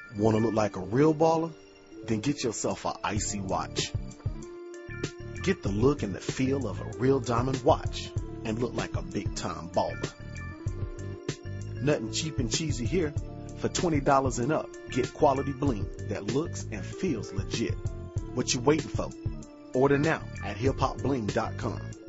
Want to look like a real baller? Then get yourself a icy watch. Get the look and the feel of a real diamond watch and look like a big-time baller. Nothing cheap and cheesy here. For $20 and up, get quality bling that looks and feels legit. What you waiting for? Order now at hiphopbling.com.